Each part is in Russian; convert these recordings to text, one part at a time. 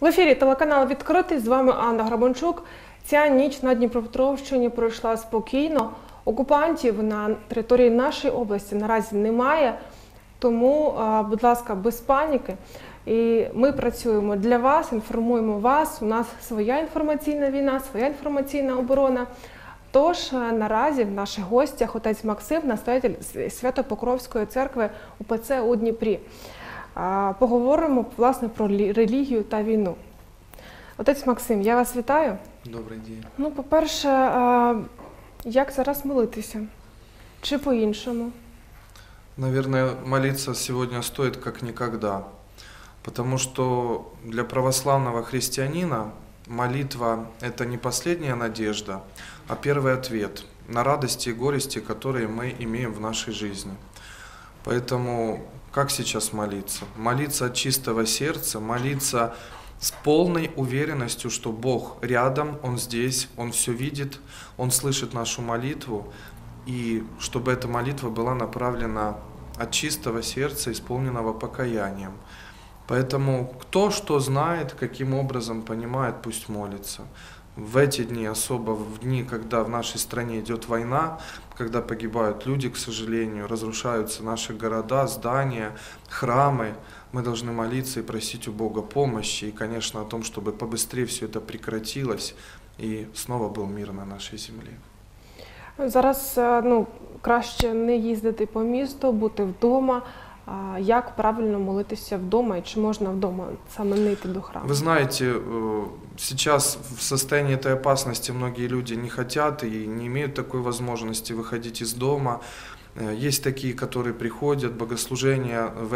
В ефірі телеканал «Відкритий», з вами Анна Грабанчук. Ця ніч на Дніпропетровщині пройшла спокійно. Окупантів на території нашої області наразі немає, тому, будь ласка, без паніки. І ми працюємо для вас, інформуємо вас. У нас своя інформаційна війна, своя інформаційна оборона. Тож наразі в наших гостях отець Максим, настоятель Свято-Покровської церкви УПЦ у Дніпрі. Поговоримо, власне, про релігію та війну. Отець Максим, я вас вітаю. Добрий день. Ну, по-перше, як зараз молитися? Чи по-іншому? Наверное, молиться сегодня стоит как никогда, потому что для православного христианина молитва – это не последняя надежда, а первый ответ на радости и горести, которые мы имеем в нашей жизни. Поэтому как сейчас молиться? Молиться от чистого сердца, молиться с полной уверенностью, что Бог рядом, Он здесь, Он все видит, Он слышит нашу молитву, и чтобы эта молитва была направлена от чистого сердца, исполненного покаянием. Поэтому кто что знает, каким образом понимает, пусть молится. В эти дни, особо в дни, когда в нашей стране идет война, когда погибают люди, к сожалению, разрушаются наши города, здания, храмы, мы должны молиться и просить у Бога помощи, и, конечно, о том, чтобы побыстрее все это прекратилось и снова был мир на нашей земле. Зараз краще не їздити по місту, бути вдома. Як правильно молитися вдома и чи можно вдома саме не идти до храма? Вы знаете, сейчас в состоянии этой опасности многие люди не хотят и не имеют такой возможности выходить из дома. Есть такие, которые приходят, богослужения в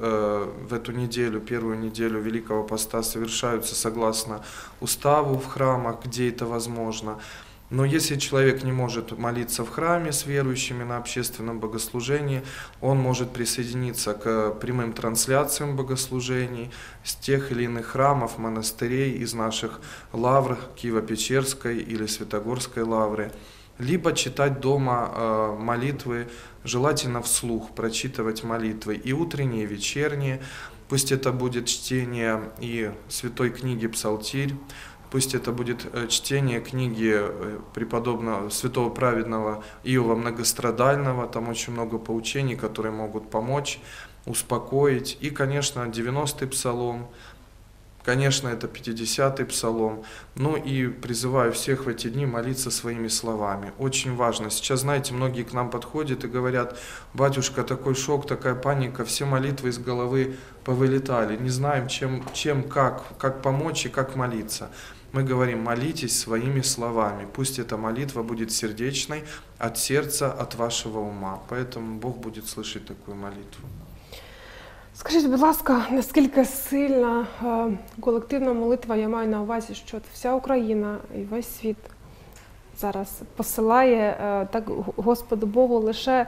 эту неделю, первую неделю Великого Поста совершаются согласно уставу в храмах, где это возможно. Но если человек не может молиться в храме с верующими на общественном богослужении, он может присоединиться к прямым трансляциям богослужений с тех или иных храмов, монастырей, из наших лавр Киево-Печерской или Святогорской лавры, либо читать дома молитвы, желательно вслух прочитывать молитвы и утренние, и вечерние. Пусть это будет чтение и святой книги Псалтирь, пусть это будет чтение книги преподобного святого праведного Иова Многострадального, там очень много поучений, которые могут помочь, успокоить. И, конечно, 90-й псалом, конечно, это 50-й псалом. Ну и призываю всех в эти дни молиться своими словами. Очень важно. Сейчас, знаете, многие к нам подходят и говорят: батюшка, такой шок, такая паника, все молитвы из головы повылетали, не знаем, как помочь и как молиться. Мы говорим: молитесь своими словами. Пусть эта молитва будет сердечной, от сердца, от вашего ума. Поэтому Бог будет слышать такую молитву. Скажіть, будь ласка, наскільки сильна колективна молитва, я маю на увазі, що вся Україна і весь світ зараз посилає так Господу Богу лише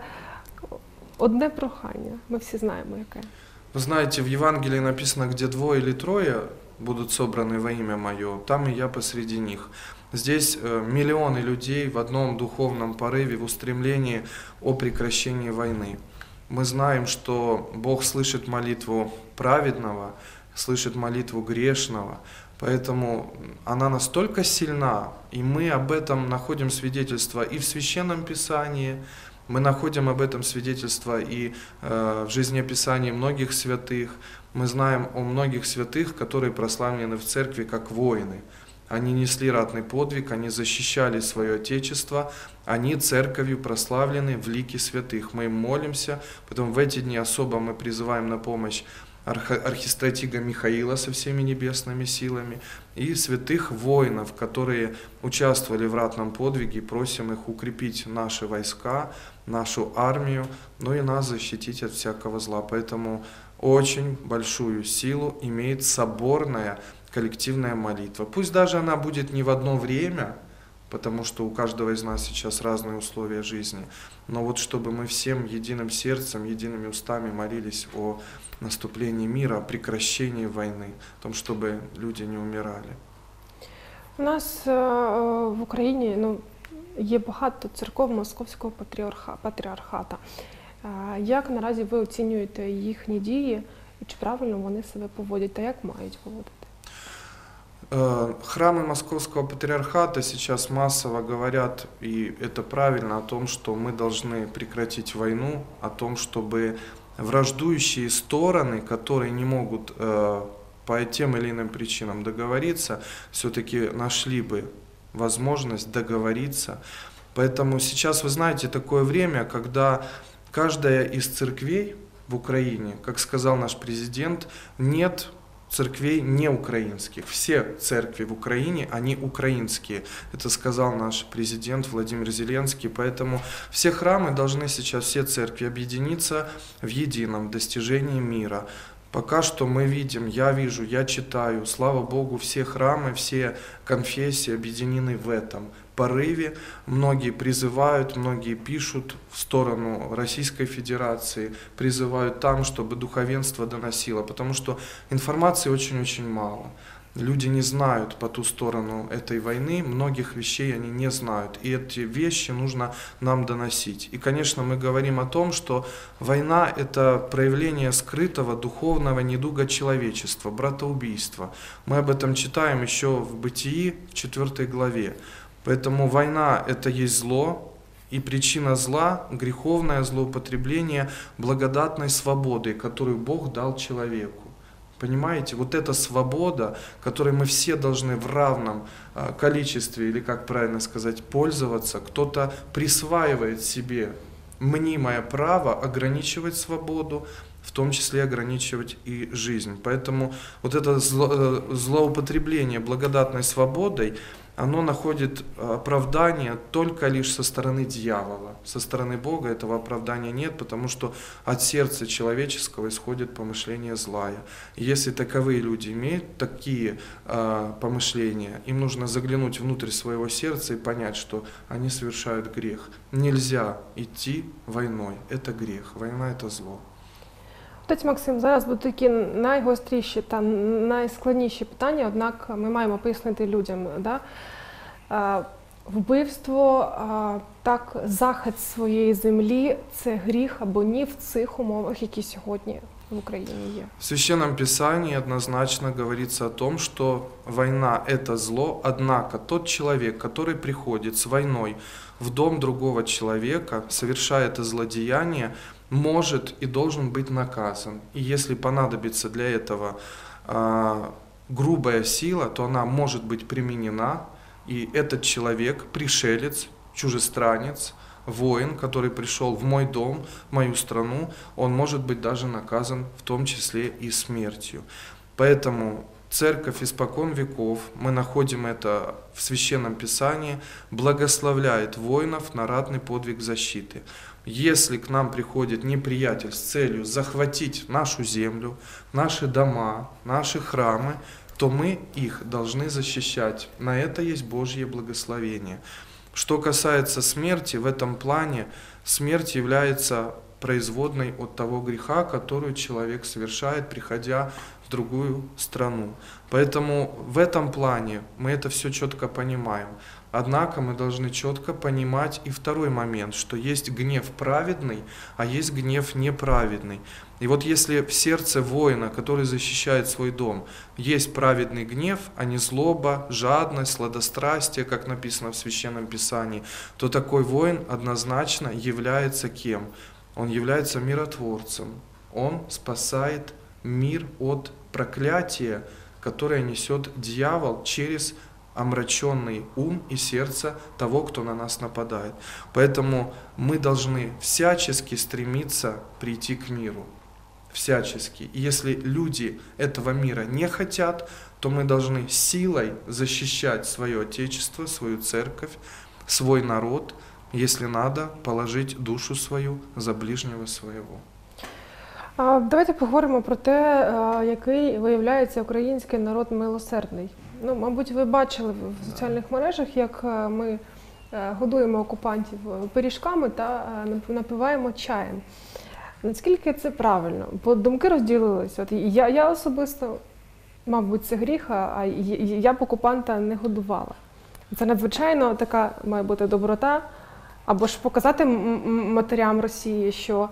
одне прохання. Ми всі знаємо, яке. Вы знаете, в Евангелии написано: где двое или трое будут собраны во имя Мое, там и я посреди них. Здесь миллионы людей в одном духовном порыве, в устремлении о прекращении войны. Мы знаем, что Бог слышит молитву праведного, слышит молитву грешного, поэтому она настолько сильна, и мы об этом находим свидетельство и в Священном Писании, мы находим об этом свидетельство и в жизнеописании многих святых. Мы знаем о многих святых, которые прославлены в церкви как воины. Они несли ратный подвиг, они защищали свое Отечество, они церковью прославлены в лике святых. Мы им молимся, потом в эти дни особо мы призываем на помощь архистратига Михаила со всеми небесными силами и святых воинов, которые участвовали в ратном подвиге, просим их укрепить наши войска, нашу армию, но и нас защитить от всякого зла. Поэтому очень большую силу имеет соборная коллективная молитва. Пусть даже она будет не в одно время, потому что у каждого из нас сейчас разные условия жизни, но вот чтобы мы всем единым сердцем, едиными устами молились о наступлении мира, о прекращении войны, о том, чтобы люди не умирали. У нас в Україні є багато церков Московського патріархата. Як наразі ви оцінюєте їхні дії і чи правильно вони себе поводять та як мають поводити? Храмы Московского Патриархата сейчас массово говорят, и это правильно, о том, что мы должны прекратить войну, о том, чтобы враждующие стороны, которые не могут по тем или иным причинам договориться, все-таки нашли бы возможность договориться. Поэтому сейчас, вы знаете, такое время, когда каждая из церквей в Украине, как сказал наш президент, нет церквей не украинских. Все церкви в Украине, они украинские. Это сказал наш президент Владимир Зеленский. Поэтому все храмы должны сейчас, все церкви объединиться в едином достижении мира. Пока что мы видим, я вижу, я читаю, слава Богу, все храмы, все конфессии объединены в этом порыве. Многие призывают, многие пишут в сторону Российской Федерации, призывают там, чтобы духовенство доносило, потому что информации очень-очень мало. Люди не знают по ту сторону этой войны, многих вещей они не знают, и эти вещи нужно нам доносить. И, конечно, мы говорим о том, что война – это проявление скрытого духовного недуга человечества, братоубийства. Мы об этом читаем еще в Бытии, в 4 главе. Поэтому война – это есть зло, и причина зла – греховное злоупотребление благодатной свободой, которую Бог дал человеку. Понимаете, вот эта свобода, которой мы все должны в равном количестве, или как правильно сказать, пользоваться, кто-то присваивает себе мнимое право ограничивать свободу, в том числе ограничивать и жизнь. Поэтому вот это злоупотребление благодатной свободой, оно находит оправдание только лишь со стороны дьявола. Со стороны Бога этого оправдания нет, потому что от сердца человеческого исходит помышление злая. И если таковые люди имеют такие помышления, им нужно заглянуть внутрь своего сердца и понять, что они совершают грех. Нельзя идти войной. Это грех. Война – это зло. Отець Максим, зараз будуть такі найгостріші та найскладніші питання, однак ми маємо пояснити людям. Да? Вбивство, так, захист своєї землі – це гріх або ні в цих умовах, які сьогодні в Україні є. В Священном Писании однозначно говорится о том, что война – это зло, однако тот человек, который приходит с войной в дом другого человека, совершает это злодеяние, может и должен быть наказан. И если понадобится для этого грубая сила, то она может быть применена, и этот человек, пришелец, чужестранец, воин, который пришел в мой дом, в мою страну, он может быть даже наказан, в том числе и смертью. Поэтому Церковь испокон веков, мы находим это в Священном Писании, благословляет воинов на ратный подвиг защиты. Если к нам приходит неприятель с целью захватить нашу землю, наши дома, наши храмы, то мы их должны защищать. На это есть Божье благословение. Что касается смерти, в этом плане смерть является производной от того греха, который человек совершает, приходя в другую страну. Поэтому в этом плане мы это все четко понимаем. Однако мы должны четко понимать и второй момент, что есть гнев праведный, а есть гнев неправедный. И вот если в сердце воина, который защищает свой дом, есть праведный гнев, а не злоба, жадность, сладострастие, как написано в Священном Писании, то такой воин однозначно является кем? Он является миротворцем. Он спасает мир от проклятия, которое несет дьявол через омраченный ум и сердце того, кто на нас нападает. Поэтому мы должны всячески стремиться прийти к миру. Всячески. И если люди этого мира не хотят, то мы должны силой защищать свое Отечество, свою церковь, свой народ, если надо, положить душу свою за ближнего своего. Давайте поговоримо про те, який виявляється український народ милосердний. Ну, мабуть, ви бачили в соціальних мережах, як ми годуємо окупантів пиріжками та напиваємо чаєм. Наскільки це правильно? Бо думки розділились. От я особисто, мабуть, це гріх, а я б окупанта не годувала. Це надзвичайно така має бути доброта, або ж показати матерям Росії, що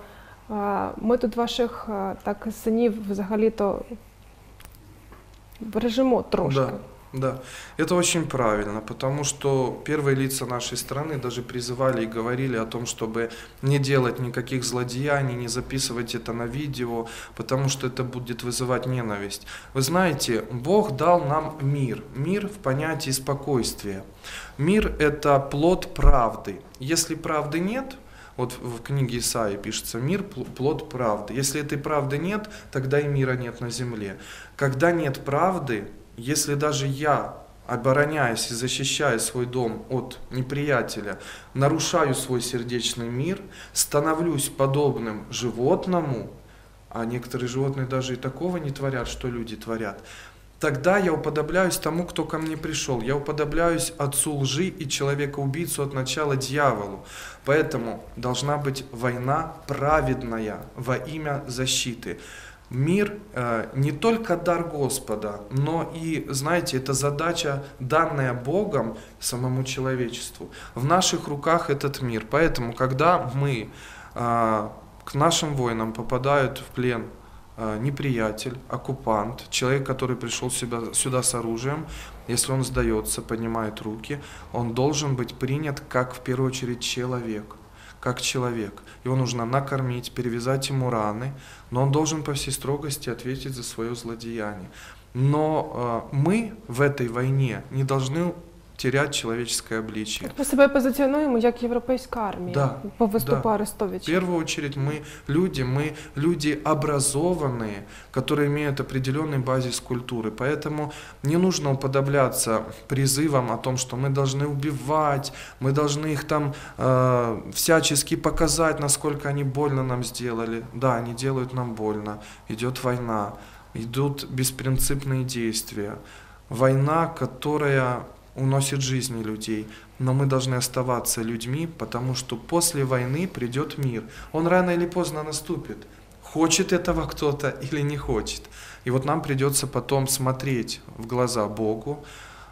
ми тут ваших так синів взагалі-то бережемо трошки. Да. Да, это очень правильно, потому что первые лица нашей страны даже призывали и говорили о том, чтобы не делать никаких злодеяний, не записывать это на видео, потому что это будет вызывать ненависть. Вы знаете, Бог дал нам мир, мир в понятии спокойствия. Мир – это плод правды. Если правды нет, вот в книге Исаии пишется: мир – плод правды. Если этой правды нет, тогда и мира нет на земле. Когда нет правды, если даже я, обороняясь и защищая свой дом от неприятеля, нарушаю свой сердечный мир, становлюсь подобным животному, а некоторые животные даже и такого не творят, что люди творят, тогда я уподобляюсь тому, кто ко мне пришел. Я уподобляюсь отцу лжи и человека-убийцу от начала дьяволу. Поэтому должна быть война праведная во имя защиты. Мир не только дар Господа, но и, знаете, это задача, данная Богом самому человечеству. В наших руках этот мир. Поэтому, когда к нашим воинам попадают в плен неприятель, оккупант, человек, который пришел сюда с оружием, если он сдается, поднимает руки, он должен быть принят как, в первую очередь, человек. Как человек. Его нужно накормить, перевязать ему раны, но он должен по всей строгости ответить за свое злодеяние. Но мы в этой войне не должны терять человеческое обличие. Ми себе позиціонуємо як європейська армія по виступу Арестовича. В первую очередь мы люди образованные, которые имеют определенный базис культуры. Поэтому не нужно уподобляться призывам о том, что мы должны убивать, мы должны их там всячески показать, насколько они больно нам сделали. Да, они делают нам больно. Идет война, идут беспринципные действия. Война, которая уносит жизни людей. Но мы должны оставаться людьми, потому что после войны придет мир. Он рано или поздно наступит. Хочет этого кто-то или не хочет. И вот нам придется потом смотреть в глаза Богу,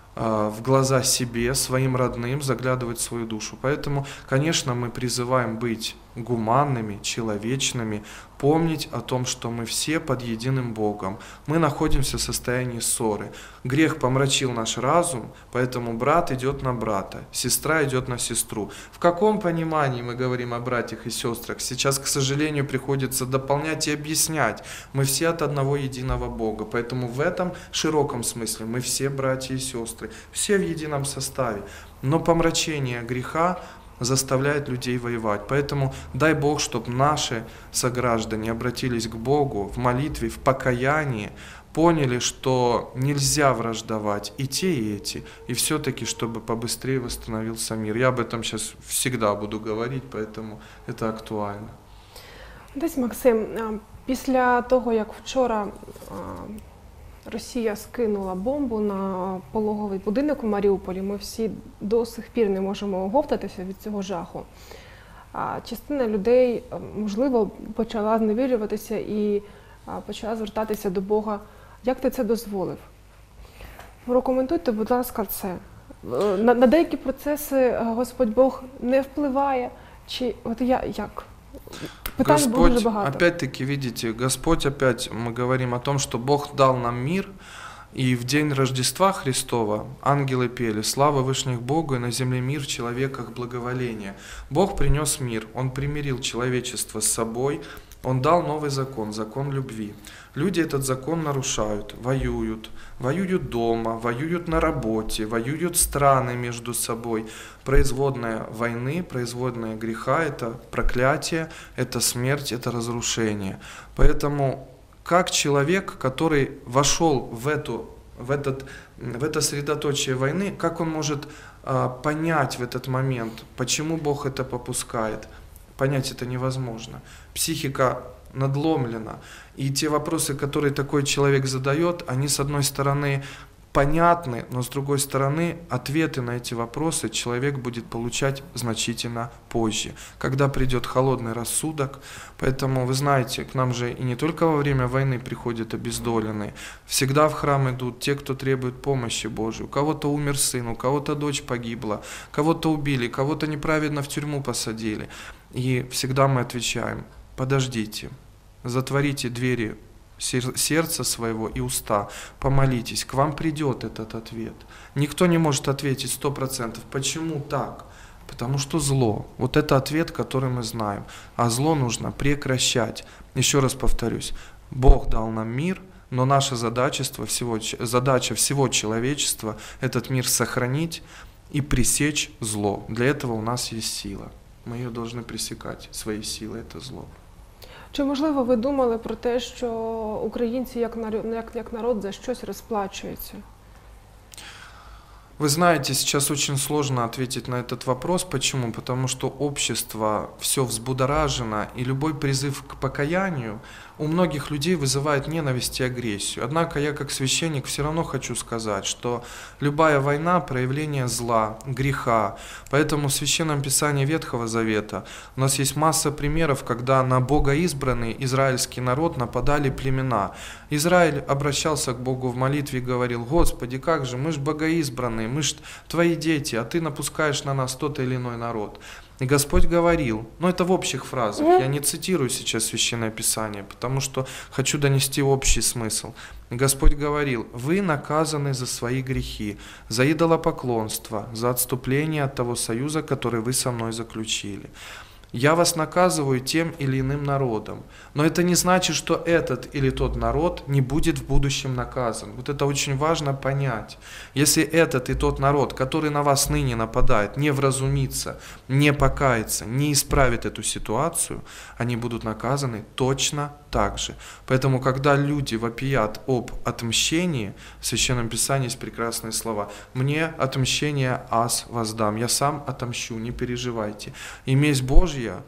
в глаза себе, своим родным, заглядывать в свою душу. Поэтому, конечно, мы призываем быть гуманными, человечными, помнить о том, что мы все под единым Богом. Мы находимся в состоянии ссоры. Грех помрачил наш разум, поэтому брат идет на брата, сестра идет на сестру. В каком понимании мы говорим о братьях и сестрах? Сейчас, к сожалению, приходится дополнять и объяснять. Мы все от одного единого Бога, поэтому в этом широком смысле мы все братья и сестры, все в едином составе. Но помрачение греха заставляет людей воевать. Поэтому дай Бог, чтобы наши сограждане обратились к Богу в молитве, в покаянии, поняли, что нельзя враждовать и те, и эти, и все-таки, чтобы побыстрее восстановился мир. Я об этом сейчас всегда буду говорить, поэтому это актуально. Десь, Максим, після того, як вчора Росія скинула бомбу на пологовий будинок у Маріуполі, ми всі до сих пір не можемо оговтатися від цього жаху. Частина людей, можливо, почала зневірюватися і почала звертатися до Бога. Як ти це дозволив? Прокоментуйте, будь ласка, це. На деякі процеси Господь Бог не впливає, чи от як? Господь, опять-таки, видите, Господь, опять мы говорим о том, что Бог дал нам мир, и в день Рождества Христова ангелы пели: «Слава вышних Богу, и на земле мир, в человеках благоволение». Бог принес мир, Он примирил человечество с собой, Он дал новый закон, закон любви. Люди этот закон нарушают, воюют дома, воюют на работе, воюют страны между собой. Производная войны, производная греха – это проклятие, это смерть, это разрушение. Поэтому как человек, который вошел в это средоточие войны, как он может понять в этот момент, почему Бог это попускает? Понять это невозможно. Психика надломлена. И те вопросы, которые такой человек задает, они, с одной стороны, понятны, но с другой стороны, ответы на эти вопросы человек будет получать значительно позже, когда придет холодный рассудок. Поэтому, вы знаете, к нам же и не только во время войны приходят обездоленные. Всегда в храм идут те, кто требует помощи Божией. У кого-то умер сын, у кого-то дочь погибла, кого-то убили, кого-то неправедно в тюрьму посадили. И всегда мы отвечаем: подождите, затворите двери сердца своего и уста, помолитесь, к вам придет этот ответ. Никто не может ответить 100%. Почему так? Потому что зло. Вот это ответ, который мы знаем. А зло нужно прекращать. Еще раз повторюсь, Бог дал нам мир, но наша задача всего человечества этот мир сохранить и пресечь зло. Для этого у нас есть сила. Мы ее должны пресекать своей силой, это зло. Чи, можливо, ви думали про те, що українці як народ за щось розплачуються? Вы знаете, сейчас очень сложно ответить на этот вопрос. Почему? Потому что общество все взбудоражено, и любой призыв к покаянию у многих людей вызывает ненависть и агрессию. Однако я как священник все равно хочу сказать, что любая война – проявление зла, греха. Поэтому в Священном Писании Ветхого Завета у нас есть масса примеров, когда на богоизбранный израильский народ нападали племена. Израиль обращался к Богу в молитве и говорил: «Господи, как же, мы ж богоизбранные, мы ж твои дети, а ты напускаешь на нас тот или иной народ». И Господь говорил, но это в общих фразах, я не цитирую сейчас Священное Писание, потому что хочу донести общий смысл. И Господь говорил: вы наказаны за свои грехи, за идолопоклонство, за отступление от того союза, который вы со мной заключили. Я вас наказываю тем или иным народом, но это не значит, что этот или тот народ не будет в будущем наказан. Вот это очень важно понять. Если этот и тот народ, который на вас ныне нападает, не вразумится, не покается, не исправит эту ситуацию, они будут наказаны точно так же. Поэтому, когда люди вопият об отмщении, в Священном Писании есть прекрасные слова: «Мне отмщение аз воздам, я сам отомщу, не переживайте». И месть Божья,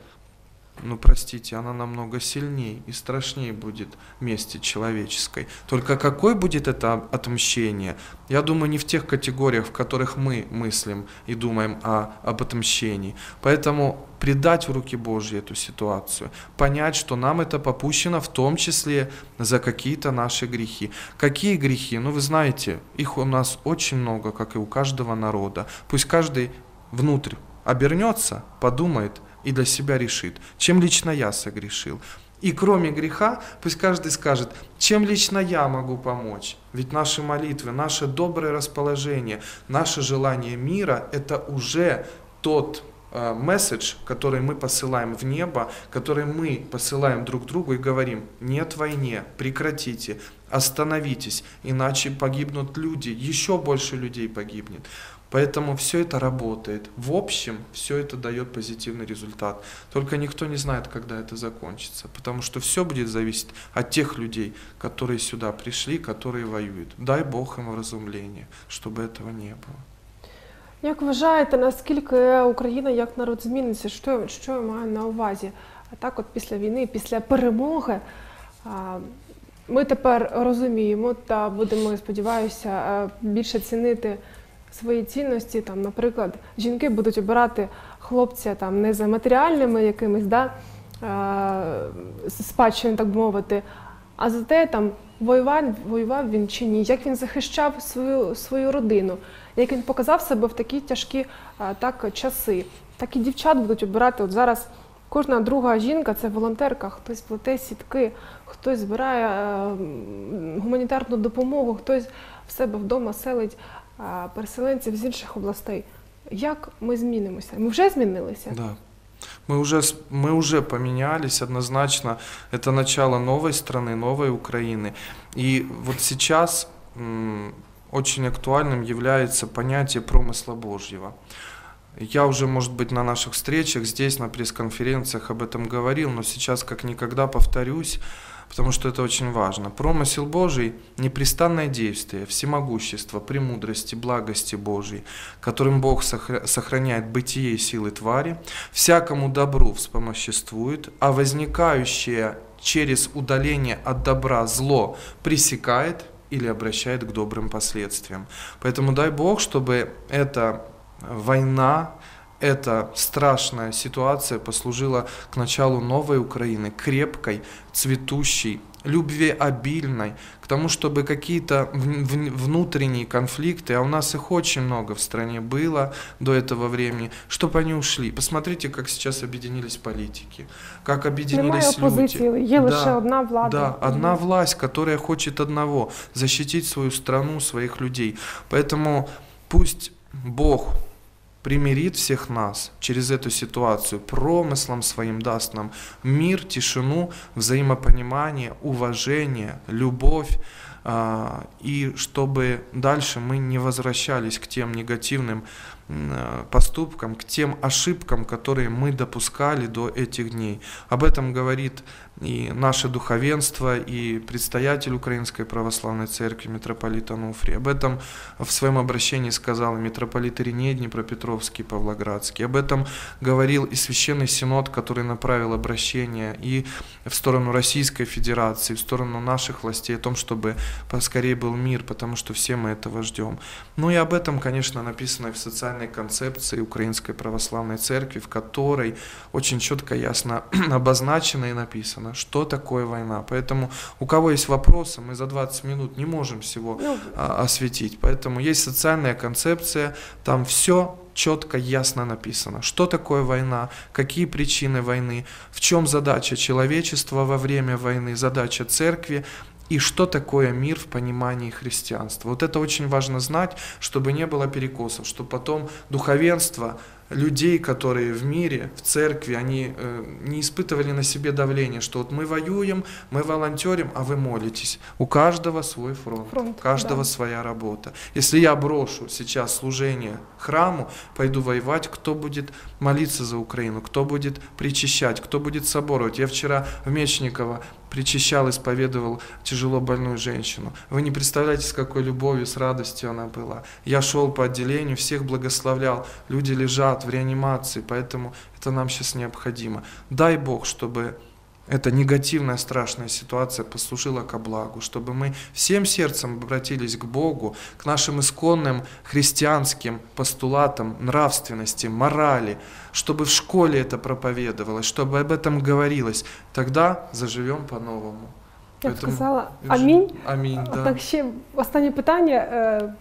ну простите, она намного сильнее и страшнее будет мести человеческой. Только какой будет это отмщение? Я думаю, не в тех категориях, в которых мы мыслим и думаем об отмщении. Поэтому предать в руки Божьи эту ситуацию, понять, что нам это попущено, в том числе за какие-то наши грехи. Какие грехи? Ну вы знаете, их у нас очень много, как и у каждого народа. Пусть каждый внутрь обернется, подумает и для себя решит, чем лично я согрешил. И кроме греха, пусть каждый скажет, чем лично я могу помочь. Ведь наши молитвы, наше доброе расположение, наше желание мира – это уже тот месседж, который мы посылаем в небо, который мы посылаем друг другу и говорим: нет войне, прекратите, остановитесь, иначе погибнут люди, еще больше людей погибнет. Поэтому все это работает. В общем, все это дает позитивный результат. Только никто не знает, когда это закончится, потому что все будет зависеть от тех людей, которые сюда пришли, которые воюют. Дай Бог им вразумление, чтобы этого не было. Як вважаєте, наскільки Україна як народ зміниться? Що я маю на увазі? А так от після війни, після перемоги, ми тепер розуміємо та будемо, сподіваюся, більше цінити свої цінності. Там, наприклад, жінки будуть обирати хлопця там, не за матеріальними якимись спадщини, так би мовити, а за те, там, воював він чи ні, як він захищав свою родину, як він показав себе в такі тяжкі часи. Так і дівчат будуть обирати. От зараз кожна друга жінка – це волонтерка, хтось плете сітки, хтось збирає гуманітарну допомогу, хтось в себе вдома селить переселенців з інших областей. Як ми змінимося? Ми вже змінилися? Да. Мы уже поменялись однозначно. Это начало новой страны, новой Украины. И вот сейчас очень актуальным является понятие промысла Божьего. Я уже, может быть, на наших встречах здесь, на пресс-конференциях об этом говорил, но сейчас как никогда повторюсь, потому что это очень важно. Промысел Божий – непрестанное действие, всемогущество, премудрости, благости Божьей, которым Бог сохраняет бытие и силы твари, всякому добру вспомоществует, а возникающее через удаление от добра зло пресекает или обращает к добрым последствиям. Поэтому дай Бог, чтобы эта война эта страшная ситуация послужила к началу новой Украины, крепкой, цветущей, любвеобильной, к тому, чтобы какие-то внутренние конфликты, а у нас их очень много в стране было до этого времени, чтобы они ушли. Посмотрите, как сейчас объединились политики, как объединились Немає опозиції, люди. є лише одна влада. Да, одна власть, которая хочет одного – защитить свою страну, своих людей. Поэтому пусть Бог примирит всех нас через эту ситуацию, промыслом своим даст нам мир, тишину, взаимопонимание, уважение, любовь, и чтобы дальше мы не возвращались к тем негативным поступкам, к тем ошибкам, которые мы допускали до этих дней. Об этом говорит и наше духовенство, и предстоятель Украинской Православной Церкви, митрополит Ануфрий. Об этом в своем обращении сказал и митрополит Ириней Днепропетровский, Павлоградский. Об этом говорил и Священный Синод, который направил обращение и в сторону Российской Федерации, в сторону наших властей, о том, чтобы поскорее был мир, потому что все мы этого ждем. Ну и об этом, конечно, написано и в социальной концепции Украинской Православной Церкви, в которой очень четко, ясно обозначено и написано, что такое война. Поэтому у кого есть вопросы, мы за 20 минут не можем всего осветить. Поэтому есть социальная концепция, там все четко, ясно написано, что такое война, какие причины войны, в чем задача человечества во время войны, задача церкви, и что такое мир в понимании христианства. Вот это очень важно знать, чтобы не было перекосов, чтобы потом духовенство, людей, которые в мире, в церкви, они не испытывали на себе давление, что вот мы воюем, мы волонтерим, а вы молитесь. У каждого свой фронт, у каждого своя работа. Если я брошу сейчас служение храму, пойду воевать, кто будет молиться за Украину, кто будет причащать, кто будет соборовать. Я вчера в Мечниково причащал, исповедовал тяжело больную женщину. Вы не представляете, с какой любовью, с радостью она была. Я шел по отделению, всех благословлял, люди лежат в реанимации, поэтому это нам сейчас необходимо. Дай Бог, чтобы эта негативная, страшная ситуация послужила ко благу, чтобы мы всем сердцем обратились к Богу, к нашим исконным христианским постулатам нравственности, морали, чтобы в школе это проповедовалось, чтобы об этом говорилось. Тогда заживем по-новому. Я б сказала амінь. Амінь, да. Так, ще останнє питання.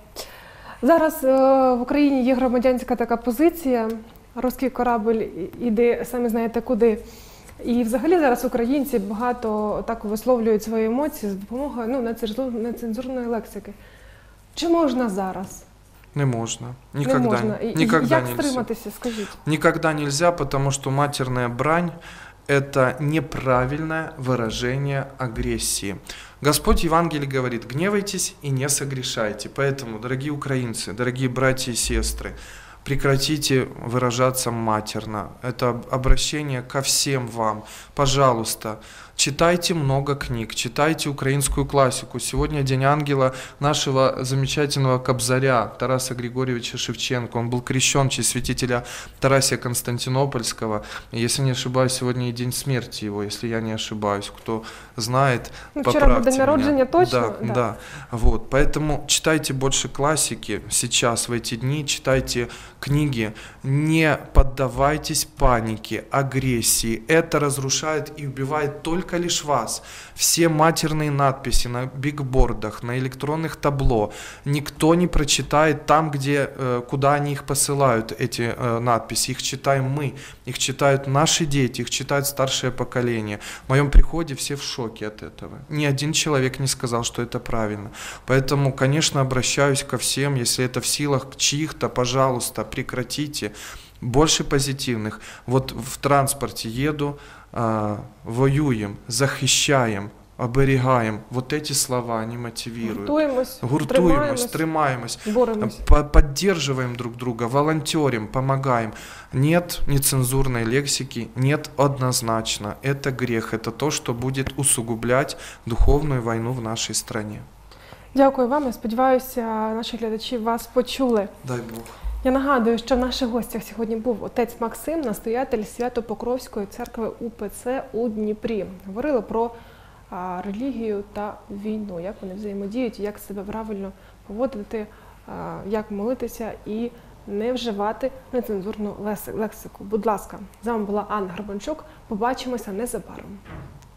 Зараз в Україні є громадянська така позиція, «Руський корабль іде, самі знаєте куди». І взагалі зараз українці багато так висловлюють свої емоції з допомогою нецензурної лексики. Чи можна зараз? Не можна. Никогда, не можна. Никогда як стриматися, скажіть? Никогда нельзя, потому что матерная брань – это неправильное выражение агрессии. Господь в Евангелии говорит: гневайтесь и не согрешайте. Поэтому, дорогие украинцы, дорогие братья и сестры, прекратите выражаться матерно. Это обращение ко всем вам. Пожалуйста, читайте много книг, читайте украинскую классику. Сегодня День ангела нашего замечательного кобзаря Тараса Григорьевича Шевченко. Он был крещен в честь святителя Тарасия Константинопольского. Если не ошибаюсь, сегодня и день смерти его, если я не ошибаюсь. Кто знает, поправьте вчера был день народжения, точно? Да. Вот. Поэтому читайте больше классики сейчас, в эти дни. Читайте книги. Не поддавайтесь панике, агрессии. Это разрушает и убивает только лишь вас. Все матерные надписи на бигбордах, на электронных табло никто не прочитает там, куда они их посылают, эти надписи. Их читаем мы, их читают наши дети, их читает старшее поколение. В моем приходе все в шоке от этого. Ни один человек не сказал, что это правильно. Поэтому, конечно, обращаюсь ко всем, если это в силах чьих-то, пожалуйста, прекратите. Больше позитивных. Вот в транспорте еду, воюем, захищаем, оберегаем. Вот эти слова, они мотивируют. Гуртуемость, тримаємось, поддерживаем друг друга, волонтерим, помогаем. Нет нецензурной лексики, нет однозначно. Это грех, это то, что будет усугублять духовную войну в нашей стране. Дякую вам, я сподіваюся, наші глядачі вас почули. Дай Бог. Я нагадую, що в наших гостях сьогодні був отець Максим, настоятель Свято-Покровської церкви УПЦ у Дніпрі. Говорили про релігію та війну, як вони взаємодіють, як себе правильно поводити, як молитися і не вживати нецензурну лексику. Будь ласка, з вами була Анна Грабанчук. Побачимося незабаром.